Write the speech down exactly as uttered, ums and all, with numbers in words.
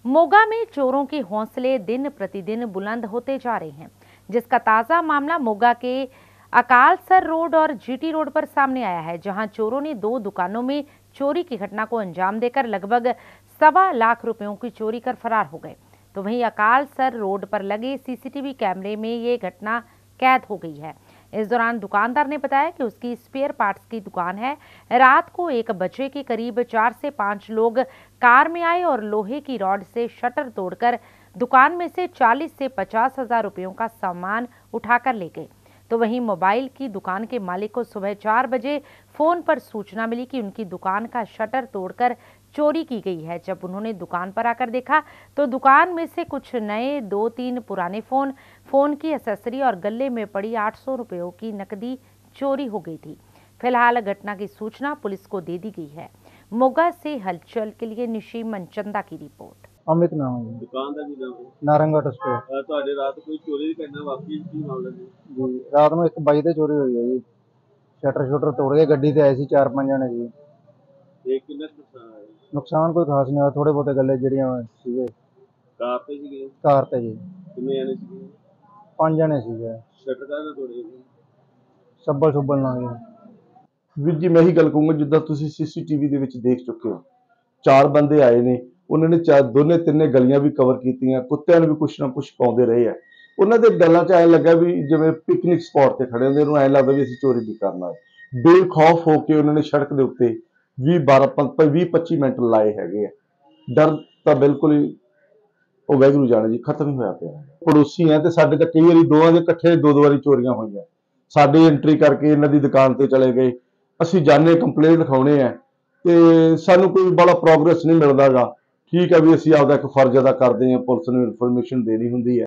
मोगा में चोरों के हौसले दिन प्रतिदिन बुलंद होते जा रहे हैं, जिसका ताजा मामला मोगा के अकालसर रोड और जीटी रोड पर सामने आया है, जहां चोरों ने दो दुकानों में चोरी की घटना को अंजाम देकर लगभग सवा लाख रुपयों की चोरी कर फरार हो गए। तो वहीं अकालसर रोड पर लगे सीसीटीवी कैमरे में ये घटना कैद हो गई है। इस दौरान दुकानदार ने बताया कि उसकी स्पेयर पार्ट्स की दुकान है। रात को एक बजे के करीब चार से पांच लोग कार में आए और लोहे की रॉड से शटर तोड़कर दुकान में से चालीस से पचास हजार रुपयों का सामान उठाकर ले गए। तो वहीं मोबाइल की दुकान के मालिक को सुबह चार बजे फोन पर सूचना मिली कि उनकी दुकान का शटर तोड़कर चोरी की गई है। जब उन्होंने दुकान पर आकर देखा तो दुकान में से कुछ नए, दो तीन पुराने फोन, फोन की एसेसरी और गले में पड़ी आठ सौ रुपयों की नकदी चोरी हो गई थी। फिलहाल घटना की सूचना पुलिस को दे दी गई है। मोगा से हलचल के लिए निशी मनचंदा की रिपोर्ट। अमित नाम है। दुकान का की नाम है? नारंगट उस पे। ਤੁਹਾਡੇ ਰਾਤ ਕੋਈ ਚੋਰੀ ਦੀ ਘਟਨਾ ਵਾਪਰੀ ਕੀ ਮਾਮਲਾ ਜੀ? जी रात में एक बाई ते चोरी हुई है जी। शटर शटर तोड़ के गड्डी ते आए सी चार पांच जने जी। ਇਹ ਕਿੰਨਾ ਕੁ ਨੁਕਸਾਨ ਆਇਆ? नुकसान कोई खास नहीं हुआ, थोड़े बहुते गले जड़ियां सीगे ਕਾਰ ਤੇ ਸੀਗੇ? कार ते जी। ਕਿੰਨੇ ਆਣੇ ਸੀਗੇ? पांच जने सीगे। ਸ਼ਟਰ ਦਾ ਨਾ ਤੋੜੇ ਜੀ? सब्बल सुब्बल ना जी। ਵੀਰ ਜੀ ਮੈਂ ਹੀ ਗੱਲ ਕਹੂੰਗਾ, ਜਿੱਦਾਂ ਤੁਸੀਂ ਸੀਸੀਟੀਵੀ ਦੇ ਵਿੱਚ ਦੇਖ ਚੁੱਕੇ ਹੋ, ਚਾਰ ਬੰਦੇ ਆਏ ਨੇ, ਉਹਨਾਂ ਨੇ ਚਾਰ ਦੋਨੇ ਤਿੰਨੇ ਗਲੀਆਂ ਵੀ ਕਵਰ ਕੀਤੀਆਂ, ਕੁੱਤਿਆਂ ਨੂੰ ਵੀ ਕੁਛ ਨਾ ਕੁਛ ਪਾਉਂਦੇ ਰਹੇ ਆ। ਉਹਨਾਂ ਦੇ ਗੱਲਾਂ 'ਚ ਐਂ ਲੱਗਾ ਵੀ ਜਿਵੇਂ ਪਿਕਨਿਕ ਸਪੌਟ ਤੇ ਖੜੇ ਹੁੰਦੇ, ਉਹਨੂੰ ਐਂ ਲੱਗਦਾ ਵੀ ਅਸੀਂ ਚੋਰੀ ਨਹੀਂ ਕਰਨਾ। ਬੇਖੌਫ ਹੋ ਕੇ ਉਹਨਾਂ ਨੇ ਸੜਕ ਦੇ ਉੱਤੇ ਵੀਹ ਬਾਰਾਂ ਵੀਹ ਪੱਚੀ ਮਿੰਟ ਲਾਏ ਹੈਗੇ ਆ। ਡਰ ਤਾਂ ਬਿਲਕੁਲ ਹੀ ਉਹ ਵਾਹਿਗੁਰੂ ਜਾਣੇ ਜੀ ਖਤਮ ਹੀ ਹੋਇਆ ਪਿਆ। ਪੜੋਸੀ ਆ ਤੇ ਸਾਡੇ ਤਾਂ ਕਈ ਵਾਰੀ ਦੋਵਾਂ ਦੇ ਇਕੱਠੇ ਦੋ ਦੋ ਵਾਰੀ ਚੋਰੀਆਂ ਹੋਈਆਂ। ਸਾਡੀ ਐਂਟਰੀ ਕਰਕੇ ਇਹਨਾਂ ਦੀ ਦੁਕਾਨ ਤੇ ਚਲੇ ਗਏ, ਅਸੀਂ ਜਾਣੇ ਕੰਪਲੇਂਟ ਲਿਖਾਉਣੇ ਆ ਤੇ ਸਾਨੂੰ ਕੋਈ ਬੜਾ ਪ੍ਰੋਗਰੈਸ ਨਹੀਂ ਮਿਲਦਾ ਗਾ। ਠੀਕ ਹੈ ਵੀ ਅਸੀਂ ਆਪਦਾ ਇੱਕ ਫਰਜ਼ ਅਦਾ ਕਰਦੇ ਹਾਂ, ਪੁਲਿਸ ਨੂੰ ਇਨਫੋਰਮੇਸ਼ਨ ਦੇਣੀ ਹੁੰਦੀ ਹੈ।